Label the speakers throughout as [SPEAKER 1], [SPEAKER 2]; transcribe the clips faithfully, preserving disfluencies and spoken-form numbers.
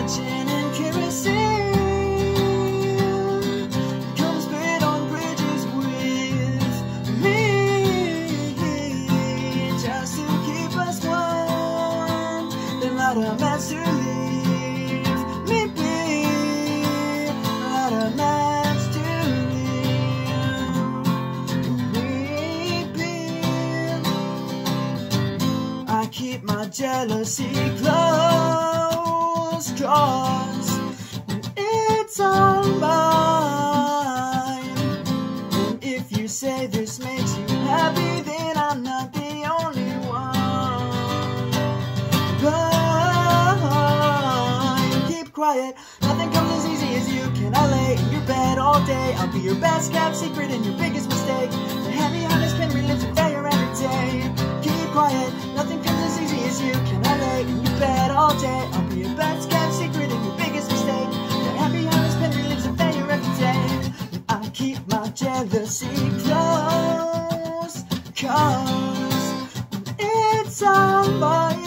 [SPEAKER 1] gin and kerosene. Come spit on bridges with me, just to keep us warm. Then light a match to leave me be. Light a match to leave me be. I keep my jealousy close, 'cause it's all mine. And if you say this makes you happy, then I'm not the only one. But keep quiet, nothing comes as easy as you. Can I lay in your bed all day? I'll be your best kept secret and your biggest mistake. The heavy heart has been relives a failure every day. Keep quiet, nothing comes as easy as you. Can I lay in your bed all day? I'll be your best kept secret and your biggest mistake. The happy heart has been relives a failure every day. I keep my jealousy close, 'cause it's all mine.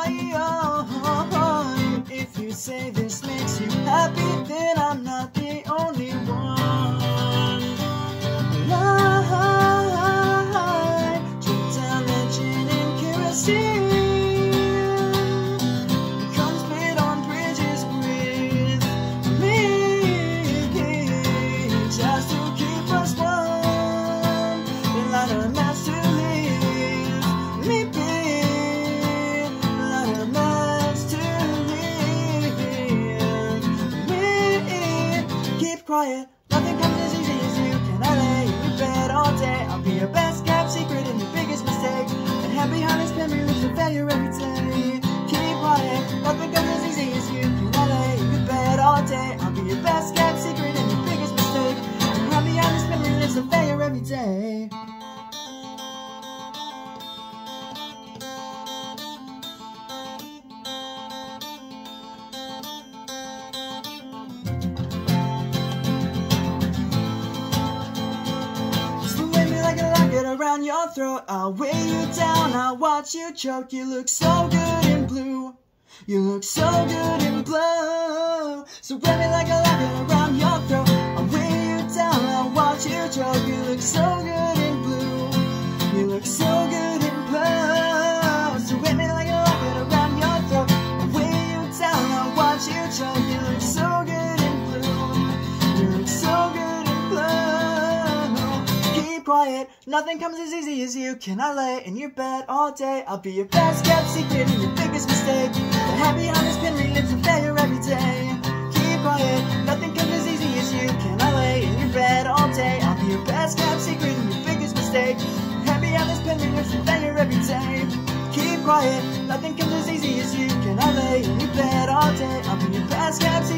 [SPEAKER 1] If you say this makes you happy, then I'm not the only one. Lie, drip down the gin and kerosene. Come spit on bridges with me, just to keep us warm. Then light a match to leave me be. Light a match to leave me. Keep quiet, nothing comes as easy as you. Can I lay in your bed all day? I'll be your best kept secret and your biggest mistake. And happy heart has been relives a failure every day. Keep quiet, nothing comes as easy as you. Can I lay in your bed all day? I'll be your best kept secret and your biggest mistake. And happy heart has been relives a failure every day. Around your throat, I'll weigh you down, I'll watch you choke. You look so good in blue, you look so good in blue. So wrap me like a locket around your throat, I'll weigh you down, I'll watch you choke. You look so good in blue, you look so good in blue. So wrap me like a locket around your throat, I'll weigh you down, I'll watch you choke. You look so good in blue, you look so good in blue. Keep quiet, nothing comes as easy as you. Can I lay in your bed all day? I'll be your best kept secret and your biggest mistake. The happy heart has been relives a failure every day. Keep quiet, nothing comes as easy as you. Can I lay in your bed all day? I'll be your best kept secret and your biggest mistake. The happy heart has been relives a failure every day. Keep quiet, nothing comes as easy as you. Can I lay in your bed all day? I'll be your best kept